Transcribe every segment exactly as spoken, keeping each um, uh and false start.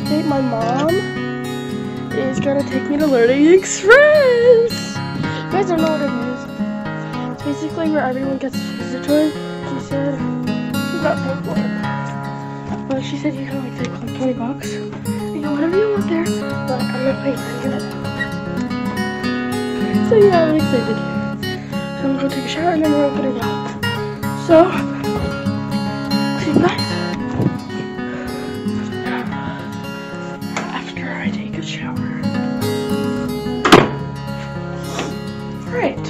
update. My mom is gonna take me to Learning Express. You guys don't know what it is. It's basically where everyone gets a toy. She said she's not paying for it, but she said you can like take like twenty bucks. You know, whatever you want there, but I'm not paying for it. So yeah, I'm excited. So I'm gonna go take a shower and then we're gonna go. So, see you guys after I take a shower. Alright.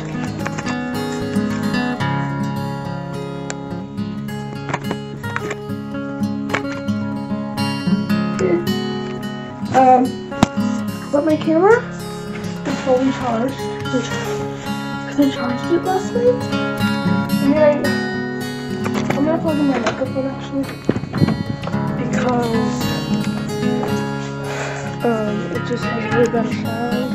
Um, but my camera is fully charged because I charged it last night. And then I'm gonna plug in my microphone actually because um, it just has really better sound.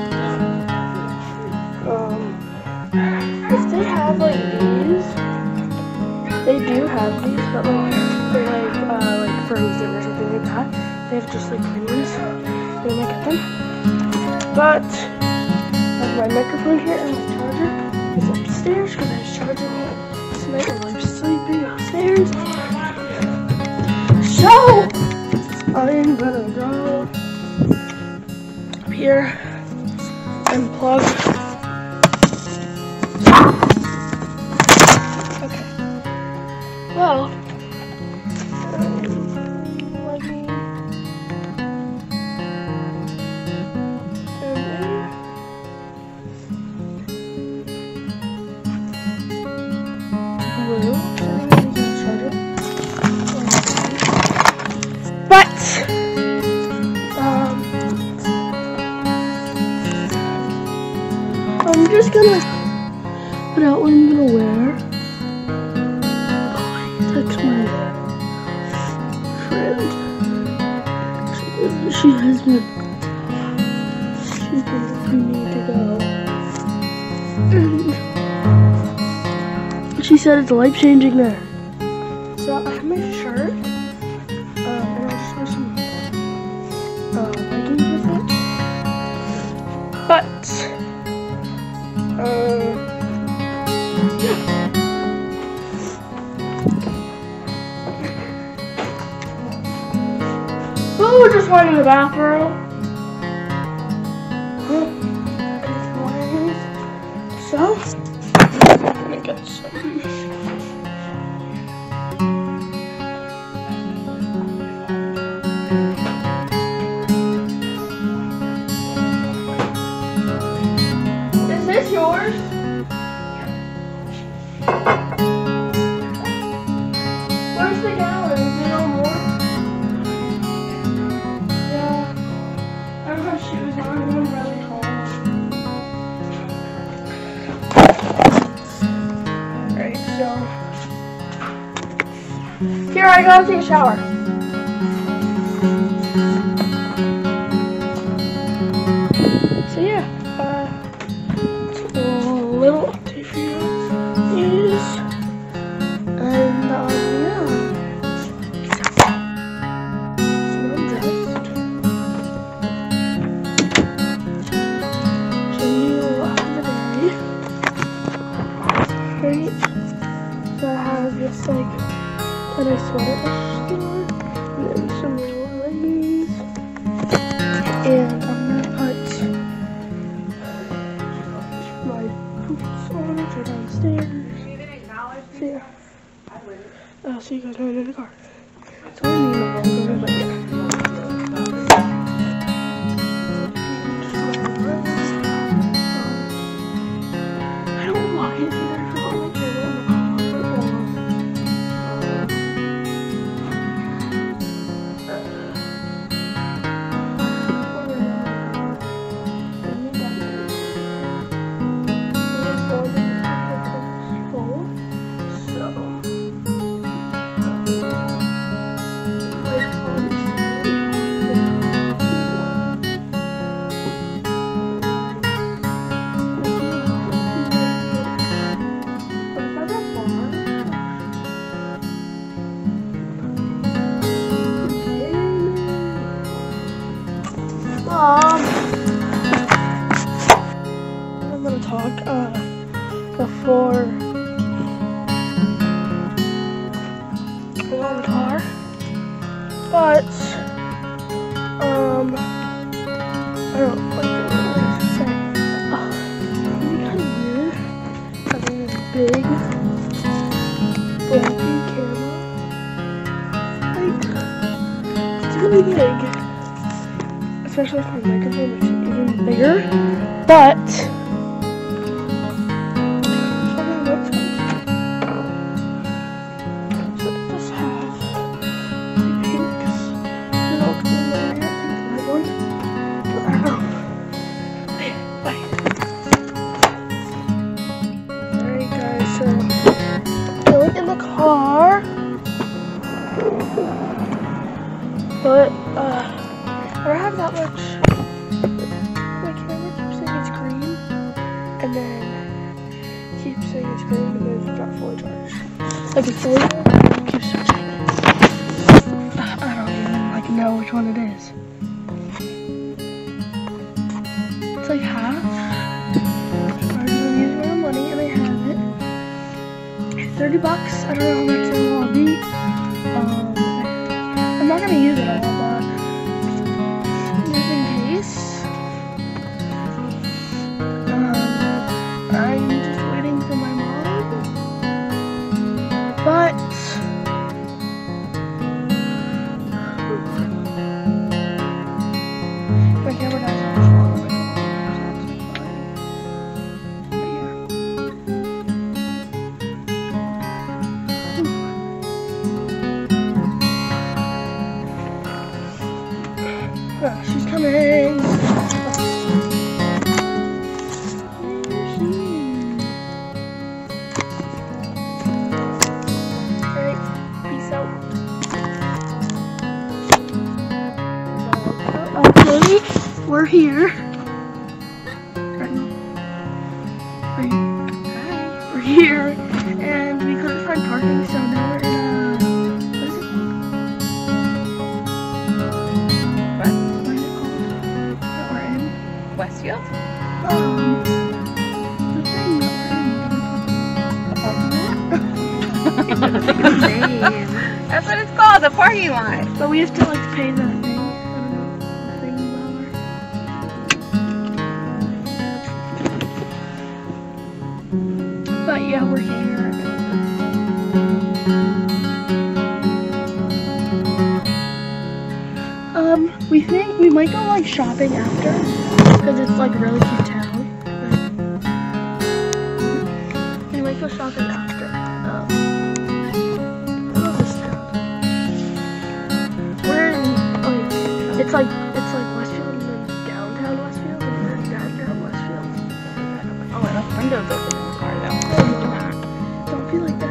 Um, if they have like these, they do have these, but like they're like uh, like Frozen or something like that. They have just like plain ones. They might get them. But I have my microphone here and the charger is upstairs because I was charging it tonight while I was sleeping upstairs. So I'm gonna go up here and plug. Okay. Well. But um, I'm just gonna put out what I'm gonna wear. Oh, I text my friend. She, she has been she's been telling me to go. And she said it's life changing there. So I have my shirt. But, uh, yeah. Oh, just went in the bathroom. So, let me get some. Is this yours? Where's the gallon? Is there no more? Yeah. I don't have shoes on. I'm really cold. Alright, so. Here, I gotta take a shower. So, yeah. Uh. Little update for you is, and um, yeah, so I'm dressed. So you have the day, right? So I have this like a nice sweater at the store, and then some little leggings, and I'm gonna put my boots on, which are downstairs. So yeah. I'll see you guys when I'm in the car. It's only me and my mom, but yeah. I don't know why it's there for all the camera in the car. So Um, I'm gonna talk uh, before we go in the car, but um, I don't like what to say. Oh, it's kind of weird having this big, bulky camera. Like, it's really big. Especially for my microphone, which is even bigger. But so this has the pinks. You know, the white one. But I don't know. Bye. Alright guys, so going in the car. But uh I don't have that much. My camera keeps saying it's green, and then keeps saying it's green, and then it's not fully charged. Like it's fully charged, it keeps switching. I don't even like know which one it is. It's like half. I'm using my money, and I have it. Thirty bucks. I don't know how much it will be. Um, I'm not gonna use it all, but. But my camera doesn't have a long way. Oh, she's coming. Okay, we're here. Right now. We're here, and we couldn't find parking, so now we're in a, what is it called? What? What is it called? That we're in? Westfield? Um, the thing that we're in. A parking lot? That's what it's called, the parking lot. But we have to like pay the thing. But yeah, we're here. Um, we think we might go like shopping after, because it's like a really cute town. We might go shopping after. Um, I love this town. We're in like it's like it's like Westfield and then downtown Westfield, and we're in downtown Westfield. Oh, and the windows open in the car though. Don't be like that.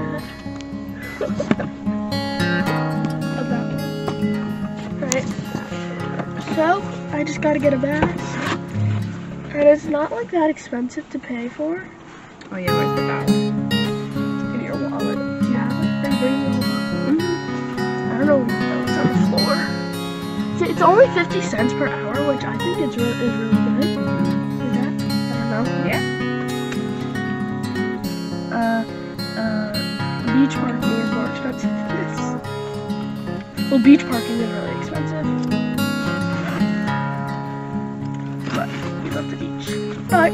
Right. So, I just gotta get a bag. And it's not like that expensive to pay for. Oh yeah, where's the bag? In your wallet. Do you have it? Are you bringing your wallet? Mm-hmm. I don't know. It's on the floor. See, it's only fifty cents per hour, which I think is, re is really good. Is that? I don't know. Yeah. Uh, uh, beach parking is more expensive than this. Well, beach parking is really expensive. But we love the beach. But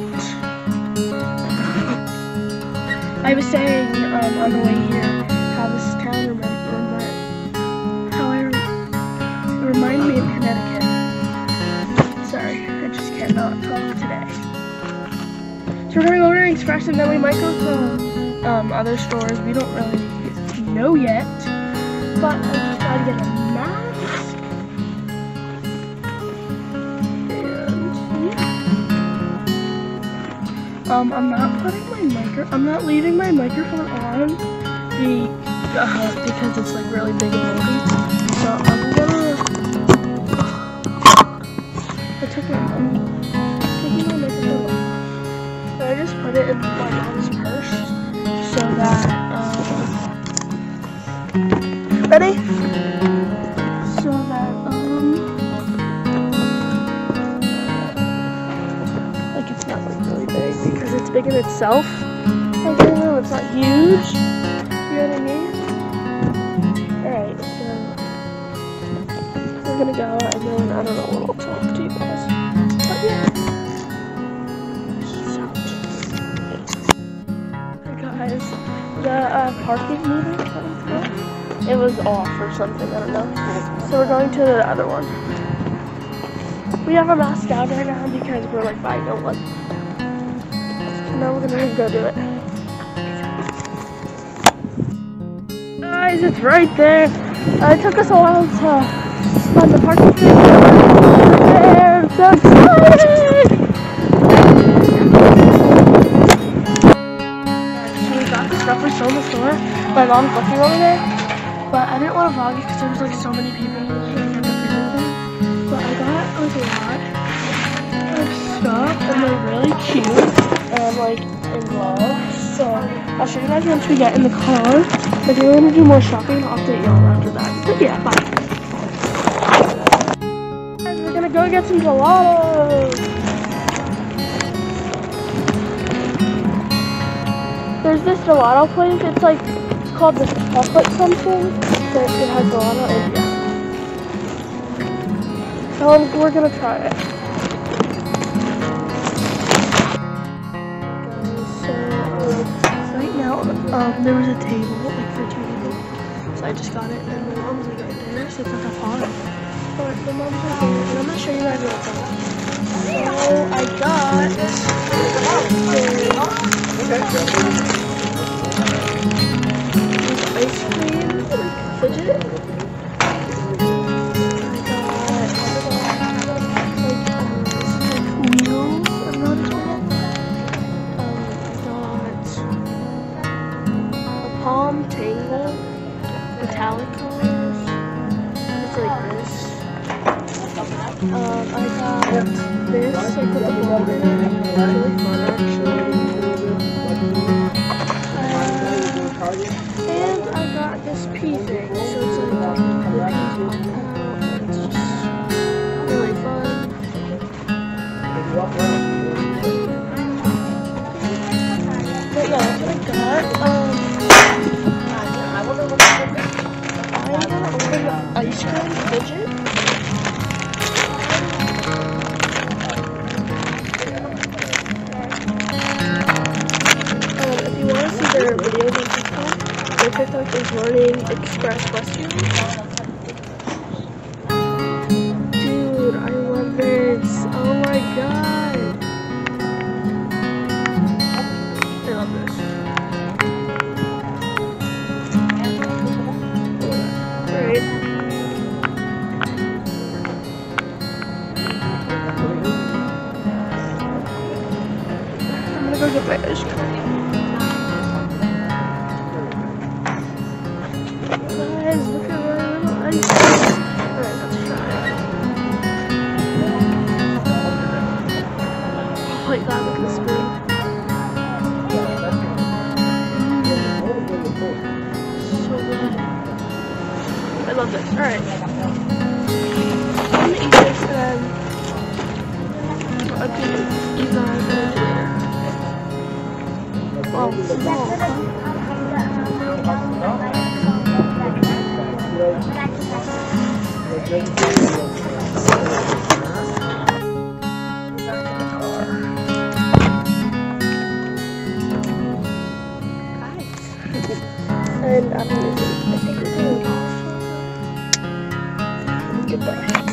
I was saying um, on the way here how this town remember how I it reminded me of Connecticut. Sorry, I just cannot talk today. So we're going to order express, and then we might go to um, other stores. We don't really know yet, but I just gotta get a mask. And yeah. Um, I'm not putting my micro. I'm not leaving my microphone on the uh, because it's like really big and bulky. So I'm gonna. I took my. I'm taking my microphone off. I just put it in my mom's purse so that, um, ready? So that, um, big in itself. Like, I know it's not huge. You know what I mean? Alright, so we're gonna go and then I don't know what I'll talk to you guys. But yeah. Peace out. Hey guys, the uh, parking meter, that was good. It was off or something, I don't know. So we're going to the other one. We have our mask down right now because we're like buying no one. So now we're gonna go do it. Guys, it's right there. Uh, it took us a while to find the parking space. There, I'm so excited! So we got this stuff we saw in the store. My mom's looking over there, but I didn't want to vlog it because there was like so many people. But I got like a lot of stuff, and they're really cute and like in love. So I'll show you guys once we get in the car. If you want to do more shopping, I'll update y'all after that. But yeah, bye. Guys, we're gonna go get some gelato. There's this gelato place. It's like it's called the chocolate something. But it has gelato and yeah. So um, we're gonna try it. Um, there was a table, like for two people, so I just got it, and my mom's like right there, so it's like a pond. But my mom's right there, and I'm gonna show you guys what I got. So I got this ice cream fidget. I got like um, like wheels, I'm not sure. Palm Tangle metallic colors. It's like this. Um, I got this like with the ball in it. It's really fun actually. Um, and I got this pea thing. So it's like the peas popping out. It's just really fun. But yeah, that's what I got. Um, ice cream fidget. Um, if you want to see their videos on TikTok, their TikTok is Learning Express Western. Dude, I love this. Oh my god. I love this. Alright. I'm gonna go get my ice cream. Guys, look at my little ice cream. Alright, let's try it. Oh my god, look at the spoon. Mm. So good. I love this. Alright. I'm gonna eat this and then I'll do you guys later. Oh, small, huh? And I'm using, I think it's in Goodbye.